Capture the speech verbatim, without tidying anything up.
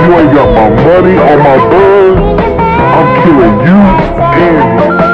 you ain't got my money or my buzz, I'm killing you and you.